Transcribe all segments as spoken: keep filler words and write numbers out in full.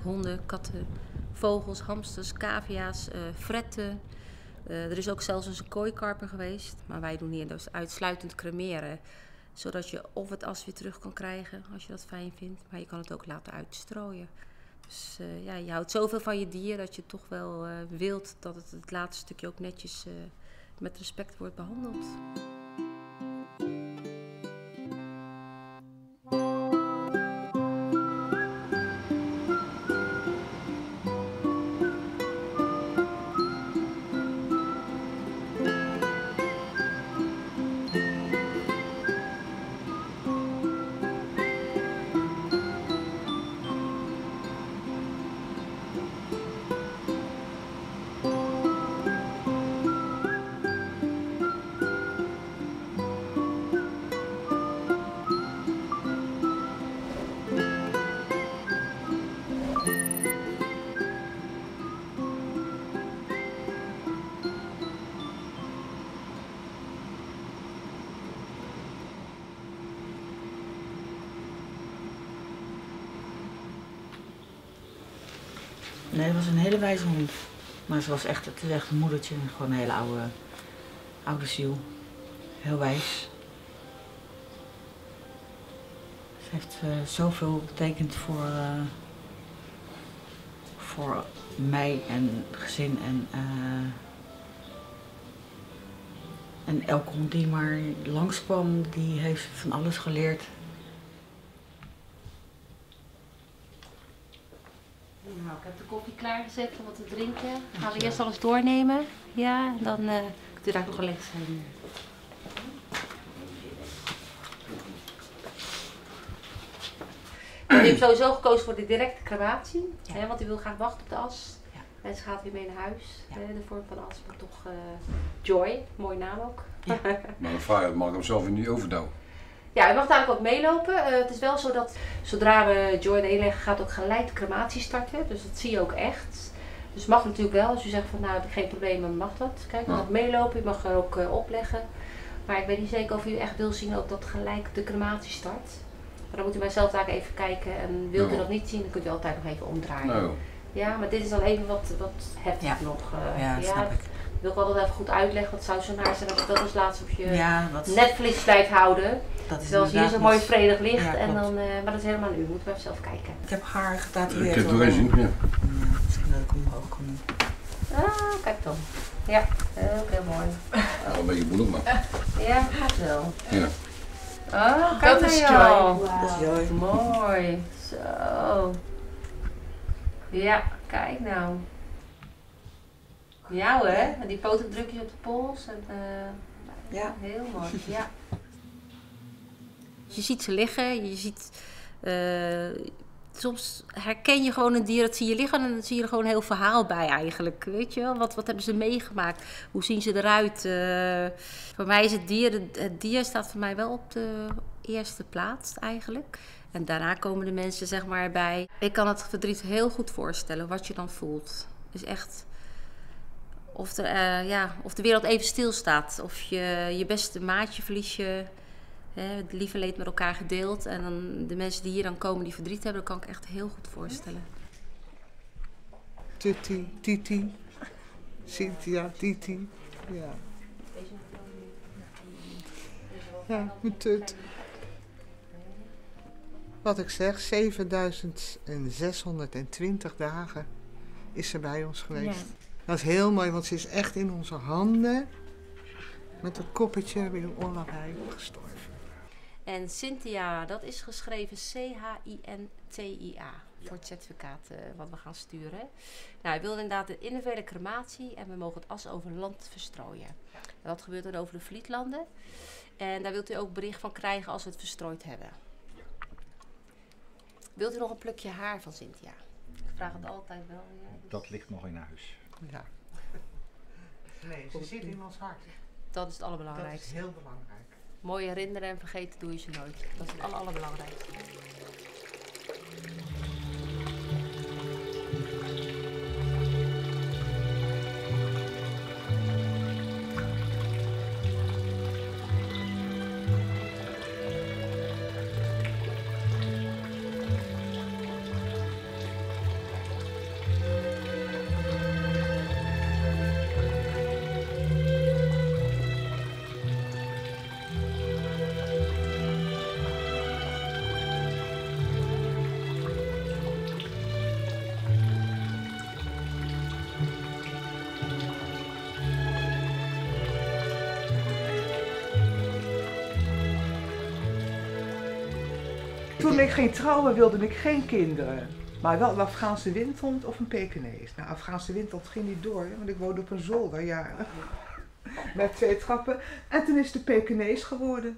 Honden, katten, vogels, hamsters, cavia's, uh, fretten. Uh, er is ook zelfs eens een kooikarper geweest. Maar wij doen hier dus uitsluitend cremeren. Zodat je of het as weer terug kan krijgen als je dat fijn vindt. Maar je kan het ook laten uitstrooien. Dus uh, ja, je houdt zoveel van je dier dat je toch wel uh, wilt dat het, het laatste stukje ook netjes uh, met respect wordt behandeld. Nee, het was een hele wijze hond. Maar ze was echt, het is echt een moedertje. Gewoon een hele oude, oude ziel. Heel wijs. Ze heeft uh, zoveel betekend voor, uh, voor mij en het gezin. En, uh, en elke hond die maar langskwam, die heeft van alles geleerd. Nou, ik heb de koffie klaargezet om wat te drinken. Gaan we eerst alles doornemen. Ja, en dan uh, kunt u daar nog een lekker zijn. Ik heb sowieso gekozen voor de directe crematie, ja. Hè, want u wil graag wachten op de as. Ja. En ze gaat weer mee naar huis. Ja. Hè, de vorm van de as, maar toch uh, Joy, mooie naam ook. Ja. Maar de vader mag hem zelf niet overdouwen. Ja, u mag dadelijk ook meelopen. Uh, het is wel zo dat zodra we Joy erin leggen, gaat ook gelijk de crematie starten. Dus dat zie je ook echt. Dus mag natuurlijk wel. Als u zegt van nou heb ik geen probleem, dan mag dat. Kijk, u mag meelopen, u mag er ook uh, opleggen. Maar ik weet niet zeker of u echt wil zien ook dat gelijk de crematie start. Maar dan moet u bij zelf daar even kijken. En wilt u no. dat niet zien, dan kunt u altijd nog even omdraaien. No. Ja, maar dit is dan even wat, wat heftig ja. nog. Uh, ja, dat ja, snap ik. Wil ik altijd even goed uitleggen, wat zou zo naar zijn als je dat als laatste op je ja, dat Netflix blijft houden. Dat is terwijl hier zo mooi vredig ligt, ja, en dan, uh, maar dat is helemaal aan u, moeten we even zelf kijken. Ik heb haar getatoeëerd. Ik heb het doorheen zien, ja. ja. Misschien dat ik omhoog kan doen. Ah, kijk dan. Ja, ook heel mooi. Wel een beetje moeilijk, maar. Ja, gaat wel. Ja. Oh, kijk dat is Joy. Joy. Wow. Dat is Joy. Mooi. Zo. Ja, kijk nou. Ja hè, en die fotodrukjes op de pols. En, uh, ja. Heel mooi, ja. Je ziet ze liggen, je ziet... Uh, soms herken je gewoon een dier, dat zie je liggen en dan zie je er gewoon een heel verhaal bij eigenlijk. Weet je wel, wat, wat hebben ze meegemaakt? Hoe zien ze eruit? Uh, voor mij is het dier, het dier staat voor mij wel op de eerste plaats eigenlijk. En daarna komen de mensen zeg maar bij. Ik kan het verdriet heel goed voorstellen, wat je dan voelt. Dus echt... Of de, uh, ja, of de wereld even stilstaat. Of je je beste maatje verlies je. Hè, het lieve leed met elkaar gedeeld. En dan de mensen die hier dan komen die verdriet hebben, dat kan ik echt heel goed voorstellen. Tutti, Titi, Cynthia, Titi. Ja. Ja, mijn tut. Wat ik zeg, zevenduizend zeshonderdtwintig dagen is ze bij ons geweest. Ja. Dat is heel mooi, want ze is echt in onze handen met dat koppetje weer in Ollabij gestorven. En Cynthia, dat is geschreven C H I N T I A voor het certificaat uh, wat we gaan sturen. Nou, hij wilde inderdaad een individuele crematie en we mogen het as over land verstrooien. En dat gebeurt dan over de Vlietlanden. En daar wilt u ook bericht van krijgen als we het verstrooid hebben. Wilt u nog een plukje haar van Cynthia? Ik vraag het altijd wel. Ja, dus... Dat ligt nog in huis. Ja. Nee, ze zit in ons hart. Dat is het allerbelangrijkste. Dat is heel belangrijk. Mooi herinneren en vergeten doe je ze nooit. Dat is het aller, allerbelangrijkste. Toen ik ging trouwen wilde ik geen kinderen. Maar wel een Afghaanse windhond of een Pekinees. Nou, Afghaanse windhond ging niet door, want ik woonde op een zolder jaren. Met twee trappen. En toen is de Pekinees geworden.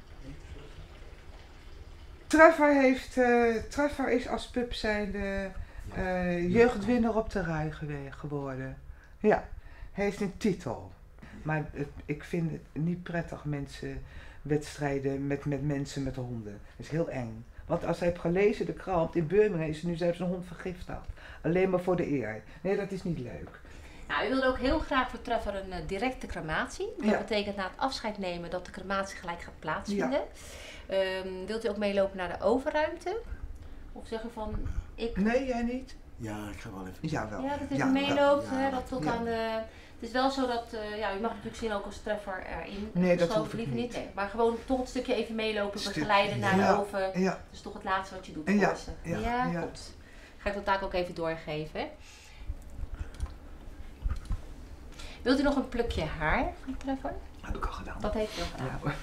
Trevor, heeft, uh, Trevor is als pup zijnde uh, jeugdwinnaar op de rui geworden. Ja, hij heeft een titel. Maar het, ik vind het niet prettig, mensen, wedstrijden met, met mensen met honden. Dat is heel eng. Want als hij heeft gelezen, de krant, in Birmingham is nu zelfs een hond vergiftigd. Alleen maar voor de eer. Nee, dat is niet leuk. Nou, u wilde ook heel graag voor Trevor een uh, directe crematie. Dat Ja. betekent na het afscheid nemen dat de crematie gelijk gaat plaatsvinden. Ja. Um, wilt u ook meelopen naar de overruimte? Of zeg u van, ik... Nee, jij niet? Ja, ik ga wel even. Jawel. Ja, dat is Ja, een meeloopt, ja, hè, dat tot ja. aan de... Het is wel zo dat, uh, ja, u mag natuurlijk zien ook als Trevor erin. Nee, dat Gesloten hoef ik liever niet. Nee, maar gewoon toch een stukje even meelopen, Stuk- begeleiden naar ja. de oven. Dat Ja, is toch het laatste wat je doet Ja, voor ze. ja, ja, ja. goed. Ga ik dat taak ook even doorgeven. Wilt u nog een plukje haar van Trevor? dat heb ik al gedaan. Dat heeft u al gedaan. Ja, hoor.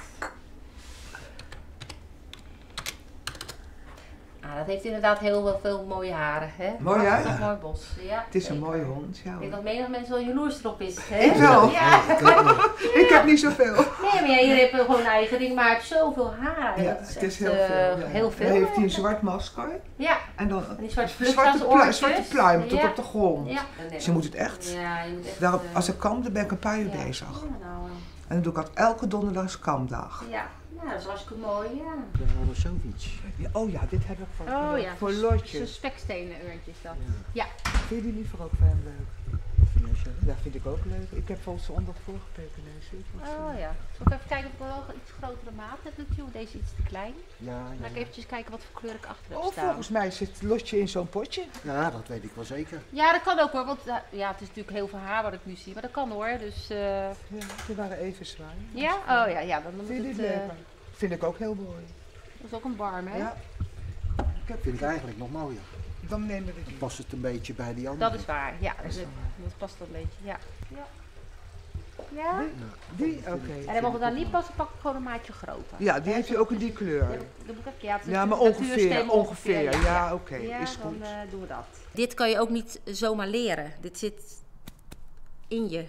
Ah, dat heeft inderdaad heel wel veel mooie haren, hè? Mooi, hè? Prachtig mooi bos. Ja, Het is een zeker. mooie hond, ja. Ik denk hoor. dat menig mensen wel jaloers erop is, hè? Ik wel. Ja. Ik heb niet zoveel. Nee, maar jij hebt gewoon een eigen ding, maar hij heeft zoveel haar. Ja, dat is het is echt, heel eh, veel. Ja. heel veel. Dan heeft hij een zwart masker Ja, en dan en die zwarte een zwarte, vlucht pluim, zwarte pluim tot ja. op de grond. Ja. Nee, Ze moet het echt. Ja, je moet echt... Daarop, eh, als ik kam, dan ben ik een paar uur ja. bezig. Ja, nou, En dan doe ik altijd elke donderdag is kamdag. ja. Ja, dat is hartstikke mooi, ja. Ranosovic. Ja, oh ja, dit heb ik voor, Oh ja, voor zo'n lotjes. spekstenen urntjes dat. Vind je die liever ook van hem leuk? Vind jij zo? Ja, vind ik ook leuk. Ik heb volgens onder het vorige pekenees. Oh ja. Zal ik even kijken of ik wel een iets grotere maat heb natuurlijk. Deze iets te klein. Ja, Laat ja, ik ja. eventjes kijken wat voor kleur ik achter heb Oh, staan. volgens mij zit het lotje in zo'n potje. Ja, dat weet ik wel zeker. Ja, dat kan ook hoor, want uh, ja, het is natuurlijk heel veel haar wat ik nu zie, maar dat kan hoor. Dus uh... Ja, die waren even zwaar. ja, oh ja, ja, dan moet Vind je het. dit Uh, leuk? Vind ik ook heel mooi. dat is ook een barm, hè? Ja. Ik heb, Vind ik eigenlijk nog mooier. dan nemen we die. Past het een beetje bij die andere? Dat is waar, ja. Is Dat, dat waar? dat past wel een beetje, ja. Ja? Ja? Die? Oké. En dan mocht het dan niet passen, pak ik gewoon een maatje groter. Ja, die heb je ook in die kleur. Ja, dat moet ik even, ja, het is Ja, maar de ongeveer, natuurstem ongeveer. Ja, ja. oké, Ja, is dan goed. uh, doen we dat. Dit kan je ook niet zomaar leren. Dit zit in je.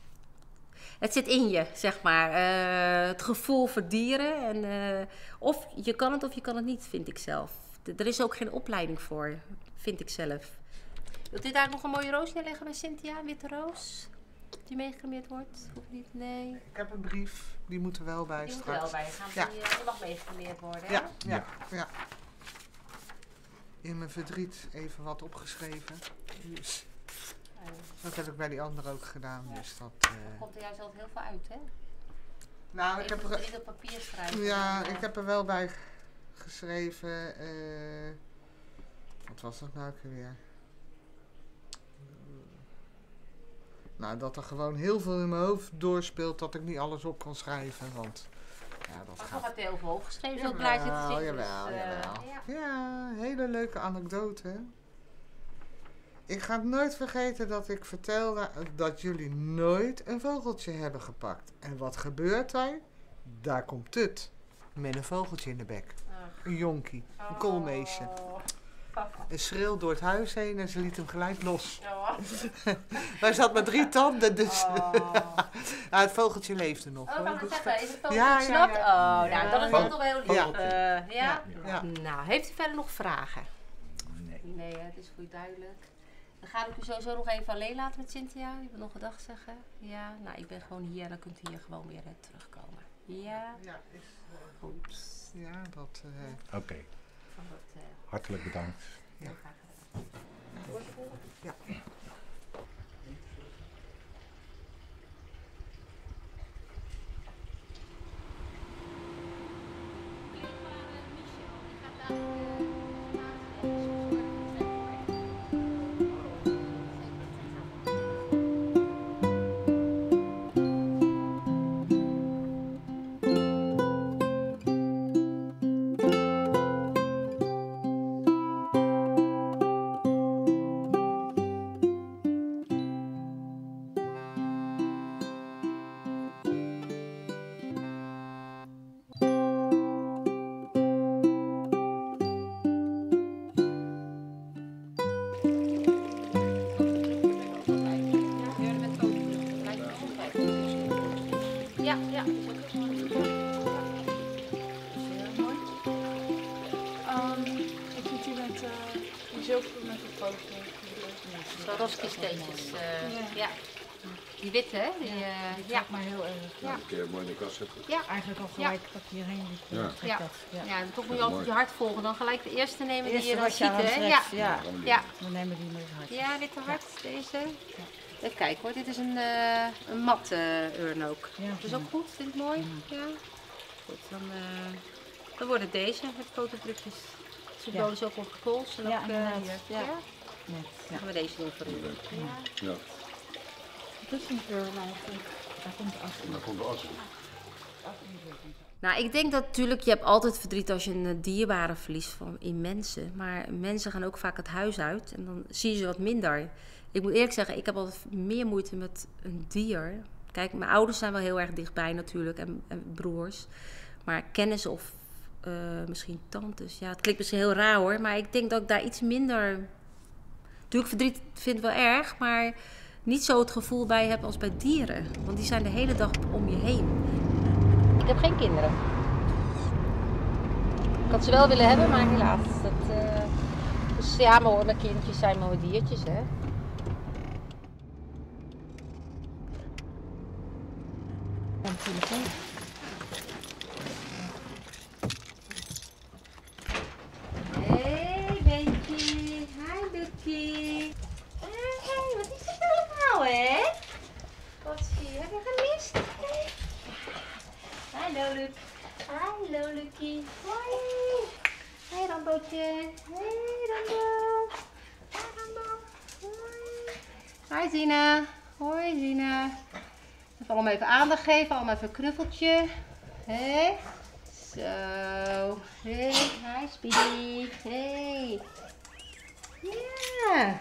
Het zit in je, zeg maar. Uh, het gevoel voor dieren. En, uh, of je kan het of je kan het niet, vind ik zelf. D- er is ook geen opleiding voor, vind ik zelf. Wilt u daar nog een mooie roos neerleggen bij Cynthia? Een witte roos? Die meegecremeerd wordt? Of niet? Nee. Ik heb een brief, die moet er wel bij Die moet er straks. wel bij. Gaan Ja. die, uh, die mag meegecremeerd worden, hè? Ja, ja, ja. In mijn verdriet even wat opgeschreven. Dus, dat heb ik bij die andere ook gedaan. Ja. Dus dat, Er eh, komt er juist altijd heel veel uit, hè? nou, ik heb, Even er, niet op papier schrijven. ja, en, uh, ik heb er wel bij geschreven. eh, wat was dat nou ook weer? Nou, dat er gewoon heel veel in mijn hoofd doorspeelt dat ik niet alles op kan schrijven. Want ja, dat Maar gaat. toch had hij heel veel opgeschreven, zo Jawel, blij zit te zitten. jawel, dus, uh, jawel. ja. Ja, hele leuke anekdote. Ik ga het nooit vergeten dat ik vertelde dat jullie nooit een vogeltje hebben gepakt. En wat gebeurt er? Daar komt Tut. Met een vogeltje in de bek. Ach. Een jonkie. Een koolmeesje. Oh. Een schreeuw door het huis heen en ze liet hem gelijk los. Oh. Hij zat met drie tanden, dus Oh. ja, het vogeltje leefde nog. Oh, hoor. kan ik Dus zeggen, is het Ja, vogeltje ja, snapt? ja. Oh, nou, Ja, dat is ja. wel toch heel lief. Ja. Eh, ja? Ja. Nou, heeft u verder nog vragen? Nee. Nee, hè, het is voor u duidelijk. Dan ga ik u sowieso nog even alleen laten met Cynthia. U wilt nog een dag zeggen? Ja, nou, ik ben gewoon hier en dan kunt u hier gewoon weer uh, terugkomen. Ja, Ja, is, eh, goed. ja, dat... eh, Oké, Van dat, uh, hartelijk bedankt. heel graag gedaan. ja. zilver met een grote. Zo roskiesteentjes. Uh, ja. Die witte, hè? Die, uh, Die ja. maar heel erg. Ja. Een keer mooi in de kast zetten. Ja. Eigenlijk al gelijk dat je hierheen liep. Ja. Ja. Dat, ja. Ja, toch moet je altijd je hart volgen. Dan gelijk de eerste nemen die je dan wat je ziet, hè? Ja. Ja. ja, we nemen die met hart. Ja, witte hart, deze. Even kijken hoor, dit is een, uh, een matte uh, urn ook. Ja, dat is ook goed, vind ik mooi. Ja. Ja. Goed, dan, uh, dan worden deze met fotodrukjes. Symbolisch ja. ook op de pols en ja, ook uh, hier. Ja. Ja. Net, ja. Dan gaan we deze doen voor u. Ja. Ja. Wat is een urn eigenlijk? Daar komt de as in. Daar komt de as in. Nou, ik denk dat natuurlijk, je hebt altijd verdriet als je een dierbare verliest van, in mensen. Maar mensen gaan ook vaak het huis uit en dan zie je ze wat minder. Ik moet eerlijk zeggen, ik heb altijd meer moeite met een dier. Kijk, mijn ouders zijn wel heel erg dichtbij natuurlijk en, en broers. Maar kennissen of uh, misschien tantes. Ja, het klinkt misschien heel raar hoor, maar ik denk dat ik daar iets minder... Natuurlijk, verdriet vind ik wel erg, maar niet zo het gevoel bij heb als bij dieren. Want die zijn de hele dag om je heen. Ik heb geen kinderen. Ik had ze wel willen hebben, maar helaas. Dat, uh... Dus ja, maar mijn kindjes zijn mooie diertjes, hè. Hey, Beentje. Hi, Lucky. Hey, wat is dit allemaal, hè? Wat zie je? Heb je gemist? Hey. Hallo, Luc. Hallo, Lucky. Hoi. Hey, Rambootje. Hey, Rambo. Hi, Rambo. Hoi. Hi, Zina. Hoi, Zina. Even allemaal even aandacht geven, allemaal even een knuffeltje. Hé. Zo. Hé. Hi, Speedy. Hé. Ja.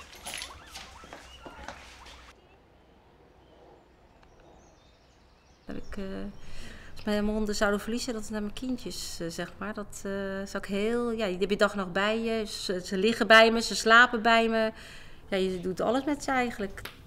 Dat ik, uh, als mijn honden zouden verliezen, dat is naar mijn kindjes, uh, zeg maar. Dat uh, zou ik heel, ja, die heb je dag nog bij je. Ze, ze liggen bij me, ze slapen bij me. Ja, je doet alles met ze eigenlijk.